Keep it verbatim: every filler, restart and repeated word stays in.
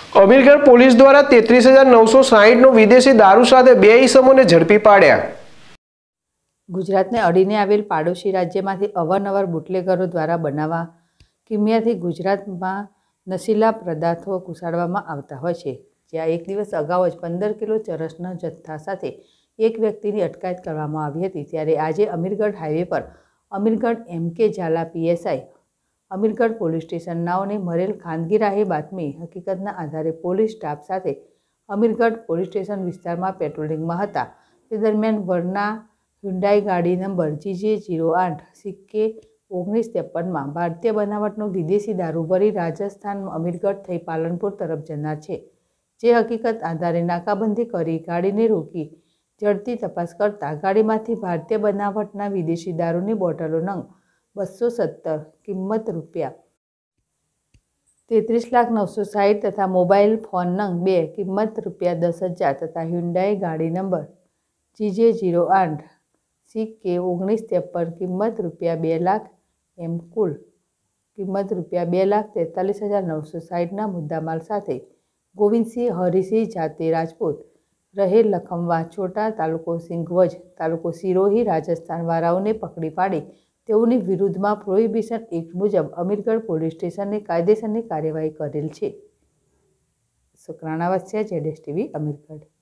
Amirgadh police દ્વારા તેત્રીસ હજાર નવસો સાહીઠ નો વિદેશી દારૂ સાથે બે ઈસમોને ઝડપી પાડ્યા। ગુજરાતને અડીને આવેલ પાડોશી રાજ્યમાંથી અવારનવાર બુટલેગરો દ્વારા બનાવવા કિમિયાથી ગુજરાતમાં નશીલા પદાર્થો ઘુસાડવામાં આવતા હોય છે, જ્યાં એક દિવસ અગાઉ જ પંદર કિલો ચરસના જથ્થા સાથે એક વ્યક્તિની અટકાયત કરવામાં આવી હતી। ત્યારે આજે અમીરગઢ હાઈવે પર Amirgadh M K Zala PSI Amirgadh police station નાઓને મળેલ ખાનગી રાહે બાતમી હકીકતના આધારે પોલીસ સ્ટાફ સાથે અમીરગઢ પોલીસ સ્ટેશન વિસ્તારમાં પેટ્રોલિંગમાં હતા। તે દરમિયાન વરના હ્યુન્ડાઈ ગાડી નંબર જીજે જીરો આઠ સિક્કે ઓગણીસ ત્રેપનમાં ભારતીય બનાવટનો વિદેશી દારૂ ભરી રાજસ્થાન અમીરગઢ થઈ પાલનપુર તરફ જનાર છે, જે હકીકત આધારે નાકાબંધી કરી ગાડીને રોકી ઝડપી તપાસ કરતા ગાડીમાંથી ભારતીય બનાવટના વિદેશી દારૂની બોટલો નંગ બસો સત્તર કિંમત રૂપિયા તેત્રીસ લાખ નવસો સાહીઠ તથા મોબાઈલ ફોન નંગ બે કિંમત રૂપિયા દસ હજાર તથા હ્યુન્ડાઈ ગાડી નંબર જીજે જીરો આઠ સિક્કે ઓગણીસ ત્રેપન કિંમત રૂપિયા બે લાખ એમ કુલ કિંમત રૂપિયા બે લાખ તેતાલીસ હજાર નવસો સાહીઠના મુદ્દામાલ સાથે ગોવિંદસિંહ હરિસિંહ જાતે રાજપૂત રહે લખમવા છોટા તાલુકો સિંઘવજ તાલુકો સિરોહી રાજસ્થાન વાળાઓને પકડી પાડી તેઓની વિરુદ્ધમાં પ્રોહિબિશન એક્ટ મુજબ અમીરગઢ પોલીસ સ્ટેશને કાયદેસરની કાર્યવાહી કરેલ છે। શુક્રાણા વસ્યા, જેડેશ ટીવી, અમીરગઢ।